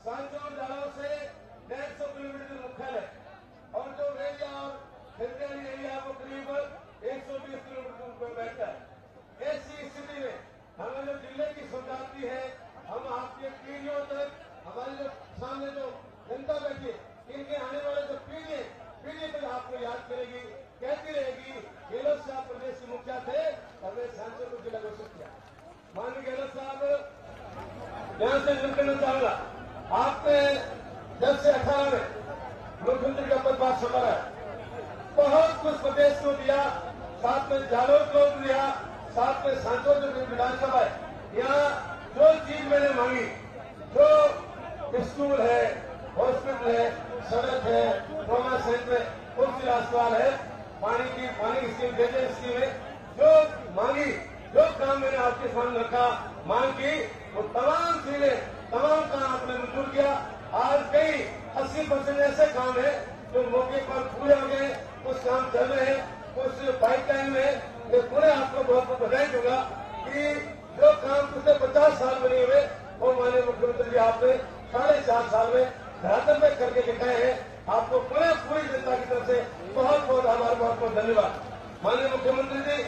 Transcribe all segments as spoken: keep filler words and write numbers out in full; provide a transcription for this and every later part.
सांचौर जालौर से डेढ़ सौ किलोमीटर मुख्यालय और जो एरिया और खरीदारी एरिया को करीब एक सौ बीस किलोमीटर पर बैठता है। ऐसी स्थिति में हमें जो जिले की शताब्दी है, हम आपके पीढ़ियों तक हमारे जो सामने जो जनता बैठी इनके आने वाले जो पीढ़ी पीढ़ी तक आपको याद करेगी, कहती रहेगी गहलोत साहब प्रदेश के मुखिया थे, हमने सांसद को जिला घोषित किया। माननीय गहलोत साहब यहां से शुरू करना चाहूंगा। आपने जब से अठारह में मुख्यमंत्री का पदभार संभाला है, बहुत कुछ प्रदेश को दिया, साथ में जालौर को दिया, साथ में सांसद जो विधानसभा है, यहाँ जो चीज मैंने मांगी, जो स्कूल है, हॉस्पिटल है, सड़क है, ट्रॉमा सेंटर है, उनकी अस्पताल है, पानी की पानी की स्कीम, ड्रेनेज स्कीम है, जो मांगी, जो काम मैंने आपके सामने रखा, मांग की, वो तमाम चीजें, तमाम काम आपने मंजूर किया। आज कई अस्सी परसेंट ऐसे काम है जो मौके पर पूरे हो गए, कुछ काम चल रहे हैं, कुछ पाइपलाइन में। मैं पूरे आपको बहुत बहुत बधाई दूंगा कि जो काम पिछले पचास साल बने हुए वो माननीय मुख्यमंत्री जी आपने साढ़े चार साल में धरातल में करके दिखाए हैं। आपको पूरे पूरी जनता की तरफ से बहुत बहुत आभार, बहुत बहुत धन्यवाद। माननीय मुख्यमंत्री जी,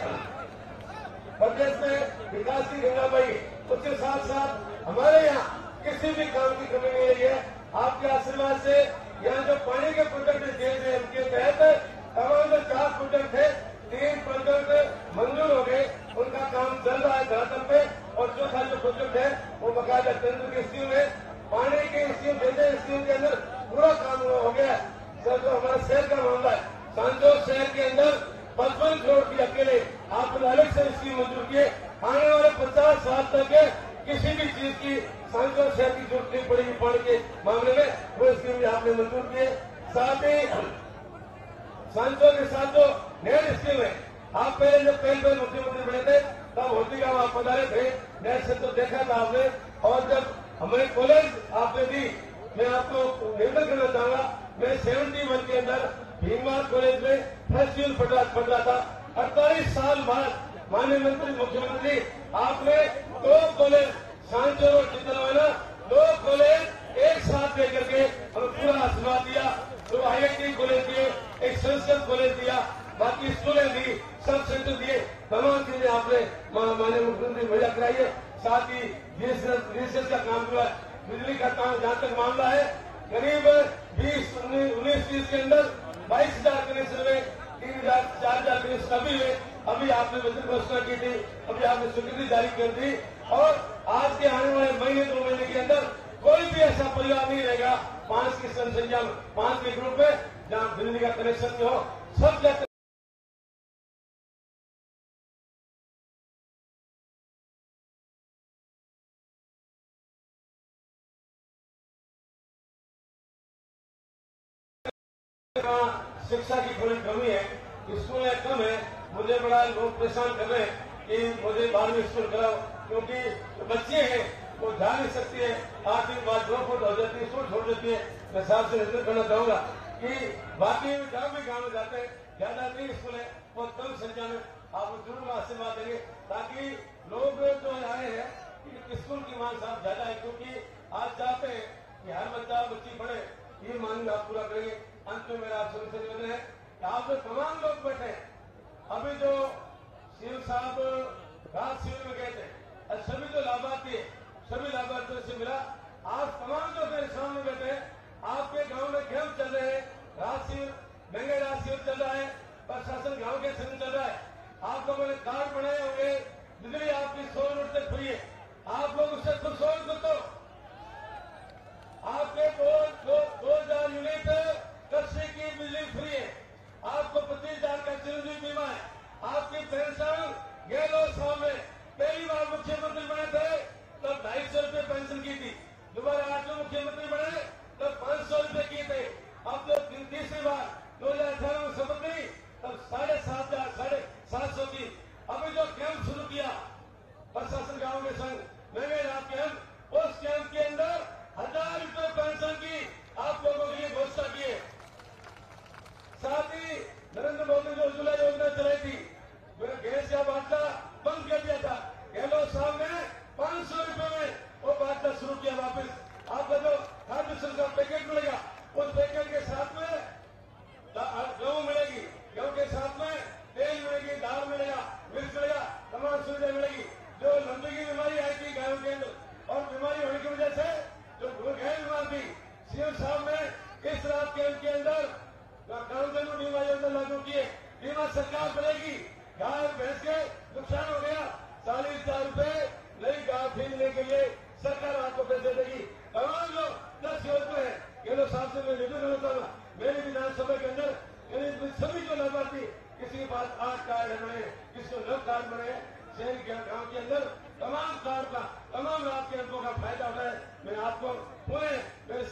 प्रदेश में विकास की गंगा बही, उसके साथ साथ हमारे यहाँ किसी भी काम की कमी नहीं रही है। आपके आशीर्वाद से यहाँ जो पानी के प्रोजेक्ट दिए गए उनके तहत तमाम जो चार प्रोजेक्ट थे, तीन प्रोजेक्ट मंजूर हो गए, उनका काम चल रहा है धरातल पे, और चौथा जो प्रोजेक्ट है वो बकायदा टेंडर की स्कीम है। पानी की स्कीम, जैसे स्कीम के अंदर पूरा काम हो गया है। सर, जो हमारा शहर का मामला है, सांचौर शहर के अंदर पचपन करोड़ की अकेले आपने अलग से स्कीम मंजूर किए। आने वाले पचास साल तक किसी भी चीज की सांचौर शहर की जरूरत नहीं पड़ेगी पानी के मामले में, वो स्कीम भी आपने मंजूर किए। साथ ही सांचौर के साथ जो नहर स्कीम है, आप पहले जब पहले पहले मुख्यमंत्री बने थे तब होती का आप पधारे थे, नहर से तो देखा था आपने। और जब हमारे कॉलेज आपने दी, मैं आपको निवेदन करना चाहूंगा, मैं सेवेंटी वन के अंदर भीमवार कॉलेज में फर्स्ट ईयर पढ़ रहा था। अड़तालीस साल बाद माननीय मंत्री मुख्यमंत्री आपने दो कॉलेज सांचौर और चिंतलवाना, दो कॉलेज एक साथ लेकर के हमें पूरा आशीर्वाद दिया। दो आई आई टी कॉलेज दिए, एक संस्कृत कॉलेज दिया, बाकी स्कूलें दी, सब सेंटर दिए, तमाम चीजें आपने माननीय मुख्यमंत्री मुहैया कराई है। साथ ही रिसर्च का काम हुआ है, बिजली का काम जहां तक मामला है, करीब बीस उन्नीस बीस के अंदर बाईस हजार कनेक्शन में तीन हजार चार हजार कनेक्शन अभी हुए। अभी आपने बजट घोषणा की थी, अभी आपने स्वीकृति जारी कर दी, और आज के आने वाले महीने दो महीने के अंदर कोई भी ऐसा परिवार नहीं रहेगा पांच की संख्या में, पांच के ग्रुप में, जहां बिजली का कनेक्शन नहीं हो। सब जगह शिक्षा की थोड़ी कमी है, स्कूलें कम है। मुझे बड़ा लोग परेशान कर रहे हैं कि मुझे बारहवीं स्कूल कराओ, क्योंकि बच्चे हैं वो जा नहीं सकती है, आखिर बात ड्रॉप आउट हो जाती है, स्कूल छोड़ देती है। मैं साहब से निवेदन करना चाहूंगा कि बाकी जहाँ भी गाँव में जाते हैं, ज्यादा नहीं स्कूल है, बहुत कम संख्या में आप जरूर आशीर्वाद देंगे, ताकि लोग जो आए हैं कि स्कूल की मांग साहब ज्यादा है, क्योंकि आज चाहते हैं कि हर बच्चा बच्ची पढ़े, ये मांग आप पूरा करेंगे। अंत में मेरा आपसे निवेदन है कि आप जो तमाम लोग बैठे हैं, अभी जो सीएम साहब रात शिविर में गए थे, और सभी जो लाभार्थी है, सभी लाभार्थियों से मिला। आज तमाम जो मेरे सामने बैठे हैं, आपके गांव में कैंप चल रहे हैं, रात शिविर, महंगे रात शिविर चल रहा है, प्रशासन गांव के संग चल रहा है। आप लोगों ने कार्ड बनाए होंगे, बिजली आपकी सौ यूनिट से फ्री है, आप लोग उससे खुश हो तो आपके दो दो दो हजार यूनिट कृषि की बिजली फ्री है, आपको पच्चीस हजार का चिरंजीवी बीमा है, आपकी पेंशन गहलोत साहब में पहली बार मुख्यमंत्री बने थे तब ढाई सौ रूपये पेंशन की थी,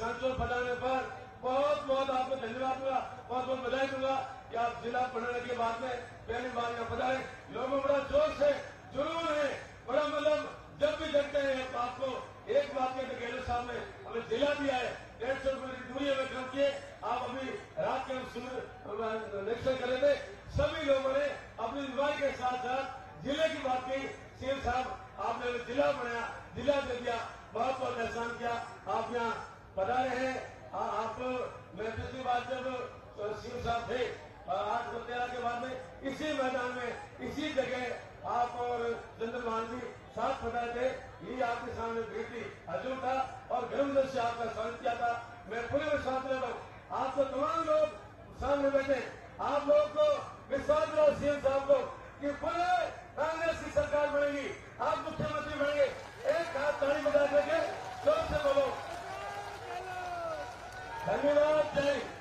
सांसद बनाने पर बहुत बहुत आपको धन्यवाद दूंगा, बहुत बहुत बधाई दूंगा कि आप जिला बनाने के बाद में पहली बार यहाँ पधारे। लोगों बड़ा जोश है, जुनून है, बड़ा मतलब जब भी देखते हैं तो आपको एक बात के गहलोत साहब ने हमें जिला दिया है, डेढ़ सौ किलोमीटर दूरी हमें कम किए। आप अभी रात के हम निरीक्षण कर रहे थे, सभी लोगों ने अपनी बीमारी के साथ साथ जिले की बात की। सीएम साहब आपने जिला बनाया, जिला दे दिया, बहुत बहुत एहसान किया। आप यहाँ पधारे हैं। आप मैं पिछली बार जब सीएम साहब थे आठ सौ तेरह के बाद में इसी मैदान में इसी जगह आप और चंद्र मान जी साथ पधारे थे। ये आपके सामने भीड़ थी, हजूर था और गर्मजोश से आपका स्वागत किया था। मैं पूरे विश्वास लेता हूँ आपको तमाम लोग सामने बैठे, आप लोगों को विश्वास दिलाओ सीएम साहब को कि पूरे कांग्रेस की सरकार बनेगी, आप मुख्यमंत्री बनेंगे। एक हाथ ताली बजा करके जोर से बोलो। धन्यवाद। जय